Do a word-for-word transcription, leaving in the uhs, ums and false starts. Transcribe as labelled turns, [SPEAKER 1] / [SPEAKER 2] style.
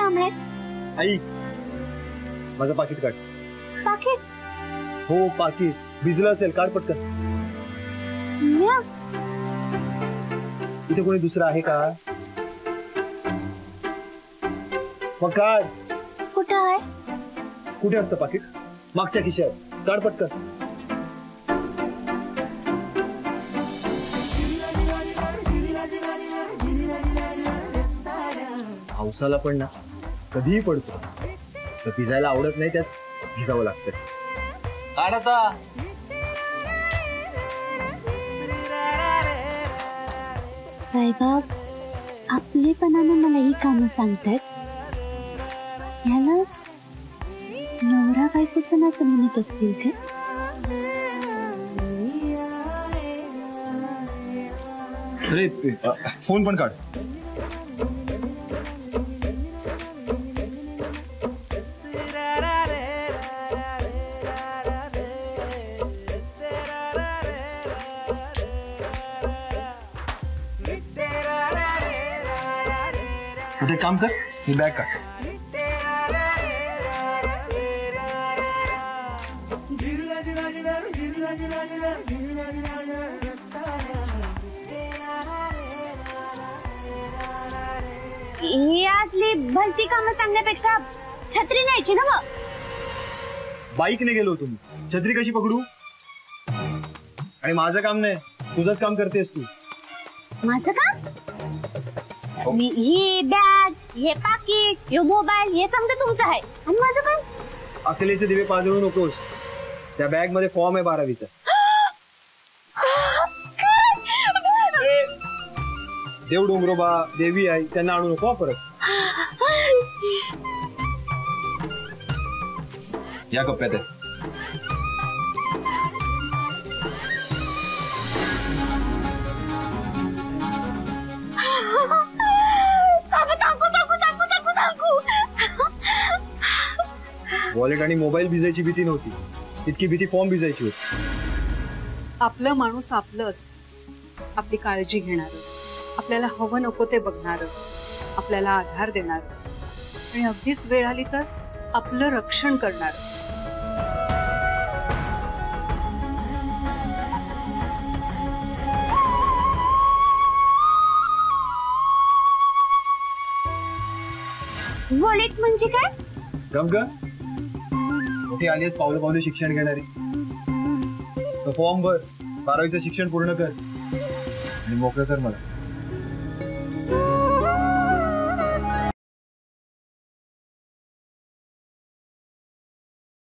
[SPEAKER 1] काम आहे?
[SPEAKER 2] आई, माझं पाकिट काढ.
[SPEAKER 1] पाकिट?
[SPEAKER 2] हो पाकिट. भिजलं असेल, काढ पटकन.
[SPEAKER 1] म्या?
[SPEAKER 2] इथे कोणी दुसरा आहे का? मग काढ.
[SPEAKER 1] कुठं आहे?
[SPEAKER 2] कुठे असतं पाकिट? मागच्या खिशात. काढ पटकन. पावसाला पण ना कधीही पडतो, तर भिजायला आवडत नाही, त्यात भिजावं लागतं. काढ आता.
[SPEAKER 1] साईबाब आपलेपणाने मला ही कामं सांगतात. यालाच नवरा बायकोचं नातं म्हणत असतील का?
[SPEAKER 2] अरे फोन पण काढ. आता एक काम कर, ही बॅग काढ.
[SPEAKER 1] ही असली भलती कामं सांगण्यापेक्षा छत्री न्यायची ना मग.
[SPEAKER 2] बाईकने गेलो तुम्ही, छत्री कशी पकडू? आणि माझं काम नाही, तुझंच काम करतेस तू.
[SPEAKER 1] माझं काम? मी ही बॅग, हे पाकिट, हे मोबाईल, हे समजा तुमचं आहे. आणि माझं काम?
[SPEAKER 2] अकलेचे दिवे पाजळू नकोस. त्या बॅग मध्ये फॉर्म आहे बारावीचा. देव डोंगरोबा, देवी आई, त्यांना आणू नको परत. या कप्प्यात आहे. वॉलेट आणि मोबाईल भिजायची भीती नव्हती, इतकी भीती फॉर्म भिजायची होती.
[SPEAKER 3] आपलं माणूस आपलं असतं, आपली काळजी घेणारं, आपल्याला हवं नको ते बघणारं, आपल्याला आधार देणारं आणि अगदीच वेळ आली तर आपलं रक्षण करणारं.
[SPEAKER 1] वॉलेट म्हणजे काय?
[SPEAKER 2] गप ग, मोठी आलीस पावलं पावलं शिक्षण घेणारी. फॉर्म भर, बारावीचं शिक्षण पूर्ण कर आणि मोकळं कर मला.